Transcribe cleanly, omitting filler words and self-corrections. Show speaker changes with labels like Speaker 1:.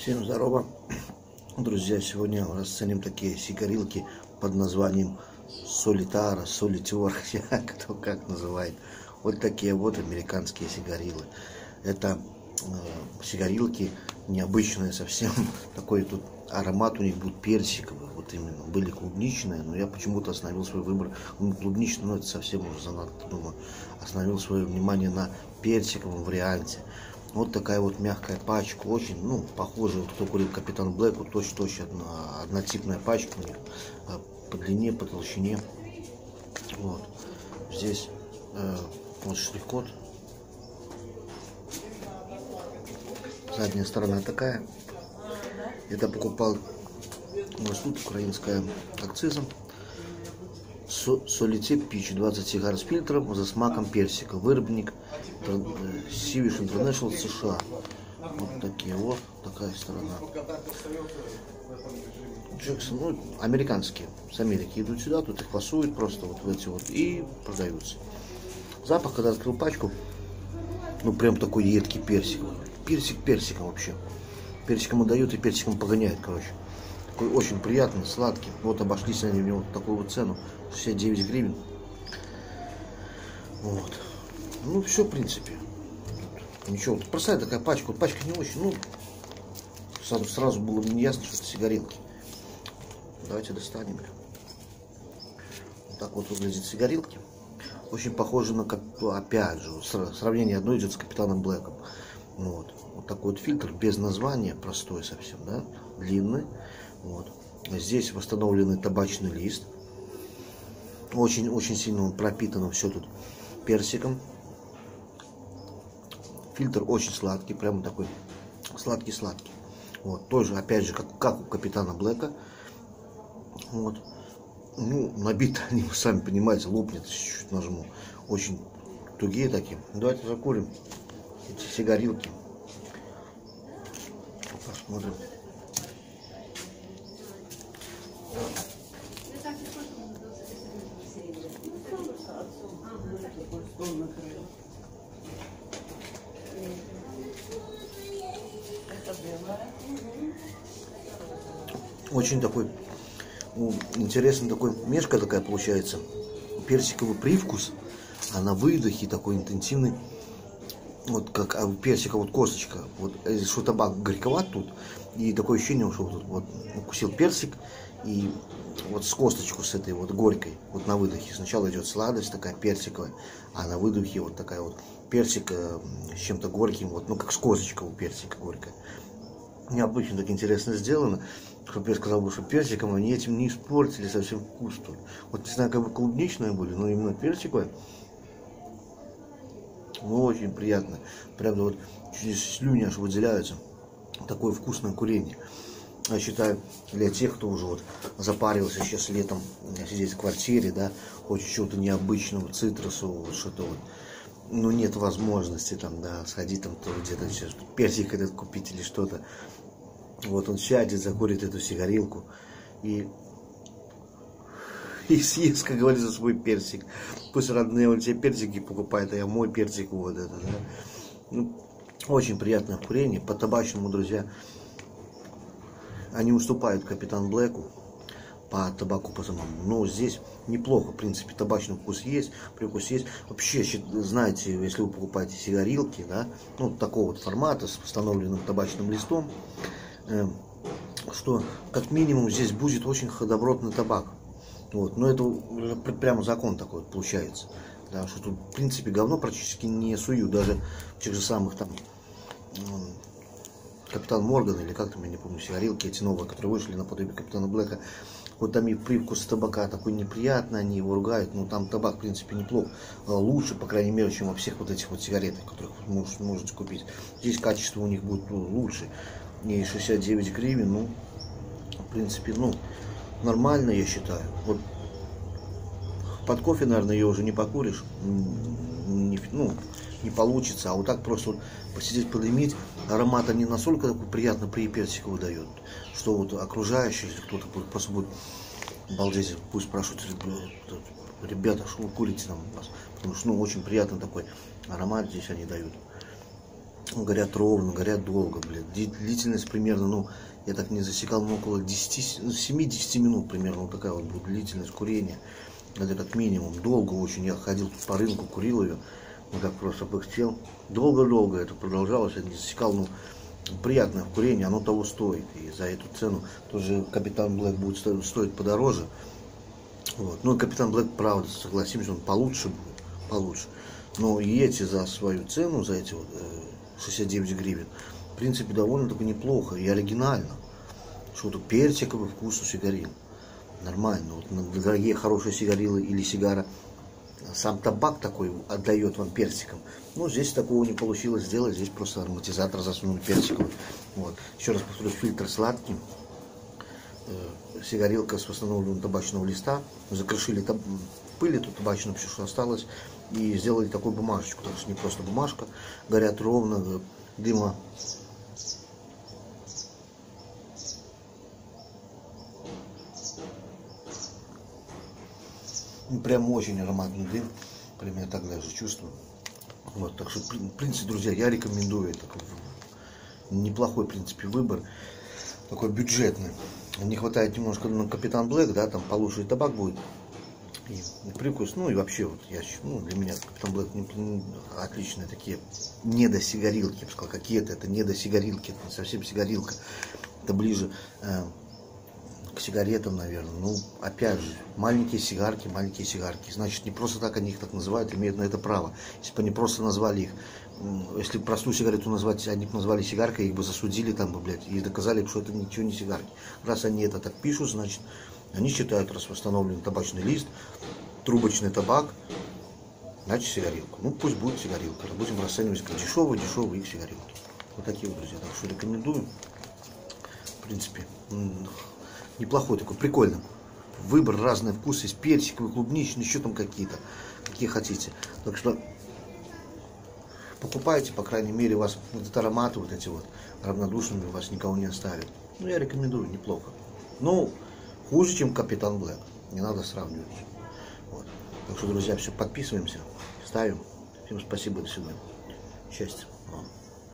Speaker 1: Всем здорово, друзья! Сегодня расценим такие сигарилки под названием Солитара, Солитер, кто как называет. Вот такие вот американские сигарилы. Это сигарилки необычные совсем. Такой тут аромат у них будет персиковый, вот именно. Были клубничные, но я почему-то остановил свой выбор. Клубничный, но это совсем уже занадто, думаю. Остановил свое внимание на персиковом варианте. Вот такая вот мягкая пачка, очень, похоже, вот кто курил Капитан Блэк, вот точно однотипная пачка у них, по длине, по толщине. Вот. Здесь вот штрих-код. Задняя сторона такая. Это покупал тут украинская акциза. Солитер Пич, 20 сигар с фильтром за смаком персика. Виробник Swedish International, США. Вот такие вот, такая сторона. Джексон, американские, с Америки идут сюда, тут их фасуют просто вот в эти вот и продаются. Запах, когда открыл пачку, прям такой едкий персиковый. Персик персиком вообще. Персиком отдают и персиком погоняют, короче. Такой очень приятный, сладкий. Вот обошлись они в него такую вот цену. 69 гривен. Вот. Все, в принципе. Ничего. Простая такая пачка. Вот пачка не очень. Сразу было не ясно, что это сигарилки. Давайте достанем их. Вот так вот выглядят сигарилки. Очень похоже на, опять же, сравнение одно идет с Капитаном Блэком. Вот такой вот фильтр, без названия, простой совсем, да, длинный. Вот. Здесь восстановленный табачный лист. Очень сильно он пропитан, все тут персиком. Фильтр очень сладкий, прямо такой сладкий-сладкий. Вот, тоже, опять же, как у Капитана Блэка. Вот. Набиты они, вы сами понимаете, лопнет, чуть-чуть нажму. Очень тугие такие. Давайте закурим эти сигарилки. Посмотрим. Очень такой интересный, такой мешка такая получается, персиковый привкус, а на выдохе такой интенсивный, вот как персика, вот косточка, вот что табак горьковат тут, и такое ощущение, что вот укусил персик, и вот с косточку с этой вот горькой, вот на выдохе сначала идет сладость такая персиковая, а на выдохе вот такая вот персик с чем-то горьким, вот, как с косточка у персика горькая. Необычно так интересно сделано, чтобы я сказал бы, что персиком они этим не испортили совсем вкус тут. Вот не знаю, как бы клубничные были, но именно персиковые. Очень приятно. Прям вот через слюни аж выделяются. Такое вкусное курение. Я считаю, для тех, кто уже вот запарился сейчас летом сидеть в квартире, да, хочет чего-то необычного, цитрусового, что-то вот. Нет возможности там, да, сходить там где-то сейчас персик этот купить или что-то. Вот он сядет, закурит эту сигарилку и съест, как говорится, свой персик. Пусть родные вот те персики покупают, а я мой персик вот это, да. Очень приятное курение. По табачному, друзья, они уступают Капитан Блэку по табаку, по самому. Но здесь неплохо, в принципе, табачный вкус есть, привкус есть. Вообще, знаете, если вы покупаете сигарилки, да, такого вот формата с установленным табачным листом, что как минимум здесь будет очень добротный табак. Вот. Но это уже прямо закон такой вот получается. Да, что тут, в принципе, говно практически не сую. Даже в тех же самых там Капитан Морган, или как там, я не помню, сигарилки эти новые, которые вышли наподобие Капитана Блэка. Вот там и привкус табака такой неприятный, они его ругают. Там табак, в принципе, неплох. Лучше, по крайней мере, чем во всех вот этих вот сигаретах, которых вы можете купить. Здесь качество у них будет лучше. И 69 гривен, в принципе, нормально, я считаю. Вот под кофе, наверное, ее уже не покуришь, не получится. А вот так просто вот посидеть, подымить, аромат они настолько такой приятно при персиковый дают, что вот окружающий, если кто-то просто будет балдеть, пусть спрашивают, ребята, что вы курите там у вас, потому что очень приятный такой аромат здесь они дают. Горят ровно, горят долго, блядь. Длительность примерно, ну, я так не засекал, но около 10, 7-10 минут примерно. Вот такая вот будет длительность курения. Это как минимум. Долго очень. Я ходил по рынку, курил ее. Вот так просто пыхтел. Долго-долго это продолжалось. Я не засекал, но приятное курение, оно того стоит. И за эту цену тоже Капитан Блэк будет стоить подороже. Вот. Ну, Капитан Блэк, правда, согласимся, он получше будет. Получше. Но и эти за свою цену, за эти вот 69 гривен, в принципе, довольно-таки неплохо и оригинально. Что-то персиковый вкус у сигарил. Нормально. Вот, дорогие, хорошие сигарилы или сигара, сам табак такой отдает вам персиком. Ну, здесь такого не получилось сделать. Здесь просто ароматизатор засунул персиковый. Вот. Еще раз повторюсь, фильтр сладкий. Сигарилка с восстановленного табачного листа. Закрошили пыль эту табачную, все, что осталось. И сделали такую бумажечку. Так что не просто бумажка. Горят ровно, дыма. Прям очень ароматный дым. Прям я так даже чувствую. Вот, так что, в принципе, друзья, я рекомендую. Это неплохой, в принципе, выбор. Такой бюджетный. Не хватает немножко на Капитан Блэк, да, там получше и табак будет. И прикус, ну и вообще, вот я, ну, для меня Капитан Блэк отличные такие недосигарилки, я бы сказал, какие-то это недосигарилки, это не совсем сигарилка. Это ближе к сигаретам, наверное. Ну, опять же, маленькие сигарки. Значит, не просто так они их так называют, имеют на это право. Если бы они просто назвали их, если бы простую сигарету назвать, они бы назвали сигаркой, их бы засудили там бы, блядь, и доказали, что это ничего не сигарки. Раз они это так пишут, значит, они считают, раз восстановлен табачный лист, трубочный табак, значит, сигарилку. Ну, пусть будет сигарилка. Будем расценивать как дешевые их сигарилки. Вот такие вот, друзья. Так что рекомендую. В принципе, неплохой такой, прикольный. Выбор, разные вкусы, есть персиковый, клубничный, еще там какие-то, какие хотите. Так что покупайте, по крайней мере, вас вот этот ароматы, вот эти вот, равнодушными вас никого не оставят. Ну, я рекомендую, неплохо. Ну, хуже, чем Капитан Блэк. Не надо сравнивать. Вот. Так что, друзья, все, подписываемся, ставим. Всем спасибо, до свидания. Счастья вам.